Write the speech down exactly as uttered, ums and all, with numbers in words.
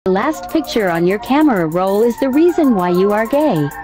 The last picture on your camera roll is the reason why you are gay.